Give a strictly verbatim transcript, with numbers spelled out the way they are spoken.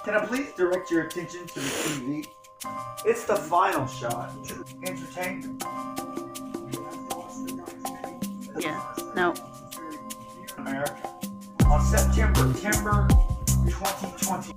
Can I please direct your attention to the T V? It's the final shot. Entertainment. Yeah. No. America. On September, September twenty twenty.